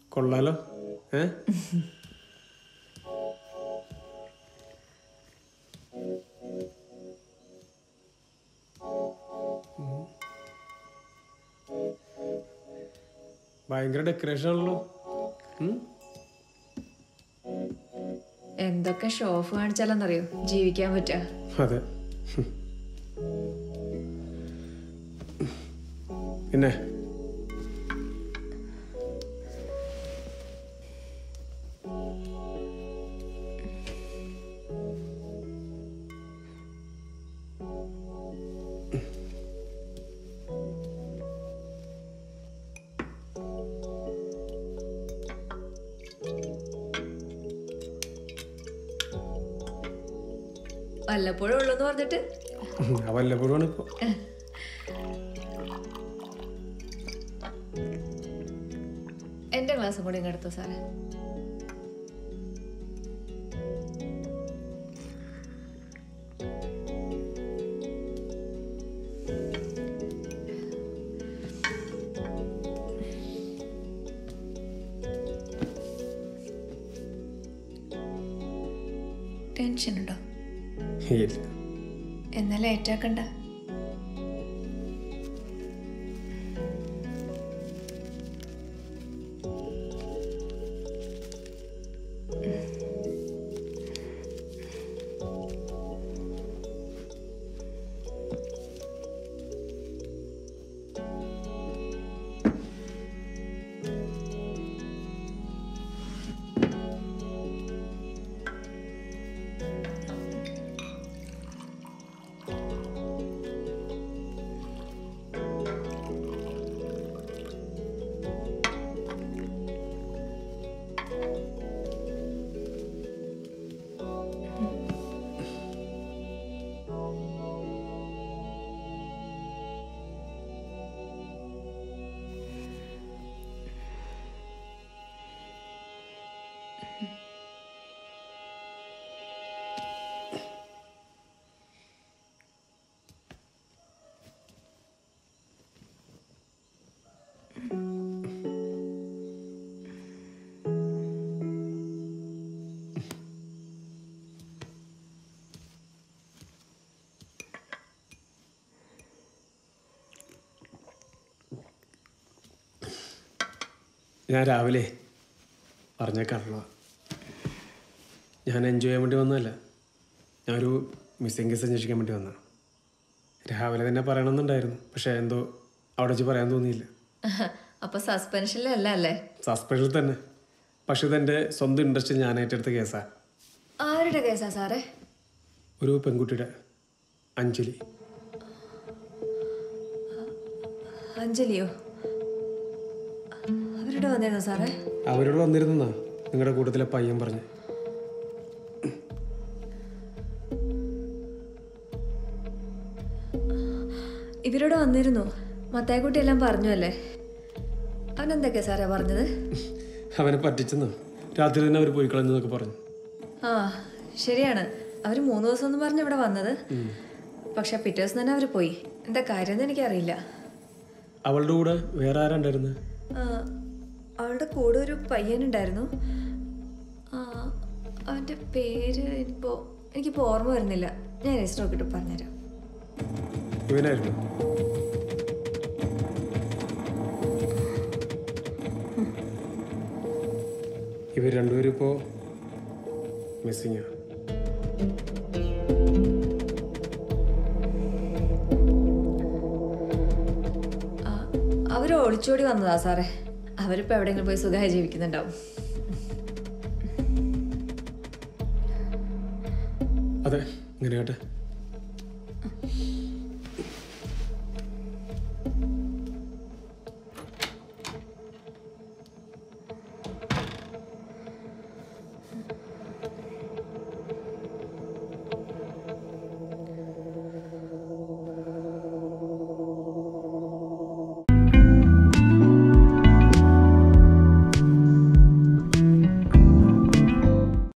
കൊള്ളാലോ. ഭയങ്കര ഡെക്കറേഷൻ ആണല്ലോ. എന്തൊക്കെ ഷോ ഓഫ് കാണിച്ചാലെന്നറിയോ ജീവിക്കാൻ പറ്റുക. അതെ. പിന്നെ വല്ലപ്പോഴും ഉള്ളൂന്ന് പറഞ്ഞിട്ട് വല്ലപ്പോഴും ഇപ്പൊ. എന്റെ ക്ലാസ്സും കൂടി ഇങ്ങെടുത്തു സാറേ. ടെൻഷൻ ഉണ്ടോ? എന്നാ ലേറ്റ് ആക്കണ്ട. ഞാൻ രാവിലെ പറഞ്ഞേക്കാണല്ലോ, ഞാൻ എൻജോയ് ചെയ്യാൻ വേണ്ടി വന്നതല്ല. ഞാനൊരു മിസ്സിംഗ് കേസ് അന്വേഷിക്കാൻ വേണ്ടി വന്നതാണ്. രാവിലെ തന്നെ പറയണമെന്നുണ്ടായിരുന്നു, പക്ഷേ എന്തോ അവിടെ വെച്ച് പറയാൻ തോന്നിയില്ല. അപ്പൊ സസ്പെൻഷനിലല്ല അല്ലേ? സസ്പെൻഷൻ തന്നെ, പക്ഷെ ഇതെൻ്റെ സ്വന്തം ഇൻട്രസ്റ്റിൽ ഞാൻ ഏറ്റെടുത്ത കേസാണ്. ആരുടെ കേസാ സാറേ? ഒരു പെൺകുട്ടിയുടെ, അഞ്ജലി. അഞ്ജലിയോ? അവരുടെ വന്നിരുന്നോ സാറേ? അവരോട് വന്നിരുന്നാ നിങ്ങളുടെ കൂട്ടത്തിലെ പയ്യൻ പറഞ്ഞു. ഇവരോട് വന്നിരുന്നു. മത്തായിക്കുട്ടി എല്ലാം പറഞ്ഞു അല്ലേ? അവനെന്തൊക്കെയാ സാറേ പറഞ്ഞത്? അവനെ പറ്റിച്ചെന്നോ, രാത്രി തന്നെ അവർ പോയി കളഞ്ഞെന്നൊക്കെ പറഞ്ഞു. ആ ശരിയാണ്, അവർ 3 ദിവസം ഒന്നും പറഞ്ഞ് ഇവിടെ വന്നത്. പക്ഷെ പിറ്റേ ദിവസം തന്നെ അവർ പോയി. എന്താ കാര്യം എനിക്കറിയില്ല. അവളുടെ കൂടെ വേറെ ആരുണ്ടായിരുന്നു? അവളുടെ കൂടെ ഒരു പയ്യനുണ്ടായിരുന്നു. അവൻ്റെ പേര് എനിക്കിപ്പോൾ ഓർമ്മ വരുന്നില്ല. ഞാൻ രജിസ്റ്റർ നോക്കിയിട്ട് പറഞ്ഞുതരാം. ഇവനായിരുന്നു? ഇവർ രണ്ടുപേരും ഇപ്പോൾ മിസ്സിങ്ങാ. അവർ ഒളിച്ചോടി വന്നതാ സാറേ. അവരിപ്പോൾ എവിടെയെങ്കിലും പോയി സുഖമായി ജീവിക്കുന്നുണ്ടാവും. അതെ, ഇങ്ങനെ കേട്ടെ.